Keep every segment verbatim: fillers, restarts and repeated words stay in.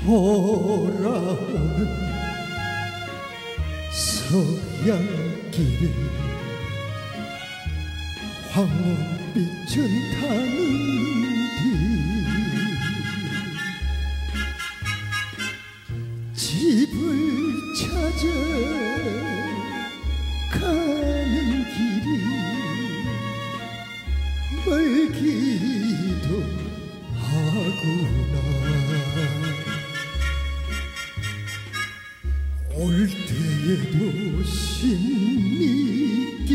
돌아오는 서양길에 황혼빛은 타는 뒤 집을 찾아 가는 길이 멀기도 하구나. 올 때에도 신미길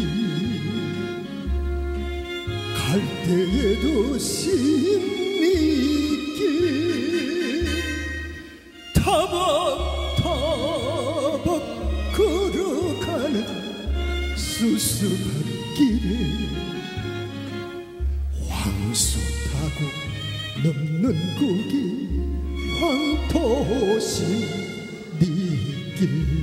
갈 때에도 신미길 타박타박 걸어가는 수수한 길에 황소 타고 넘는 고기 황토신 니길.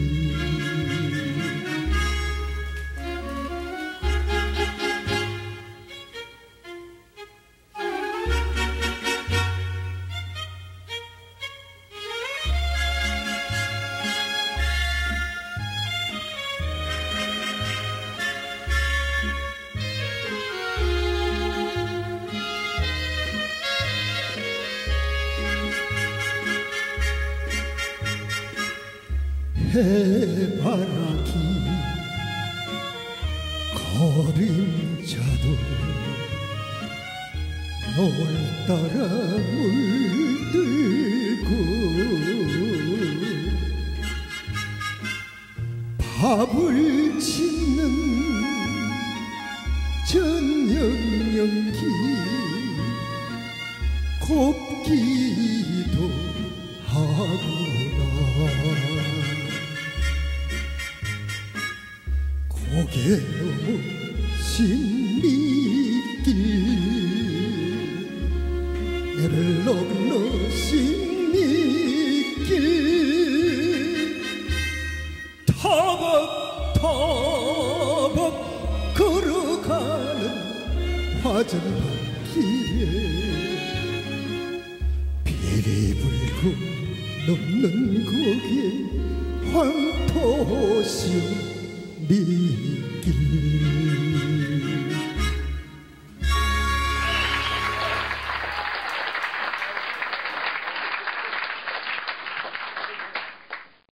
해바라기 그림자도 널 따라 물들고 밥을 짓는 저녁 연기 곱기도 하구나. 고개 넘어 신미길 내를 넘어 신미길 타박타박 걸어가는 화전한 길에 비리 불고 넘는 고개 황토시오 니길.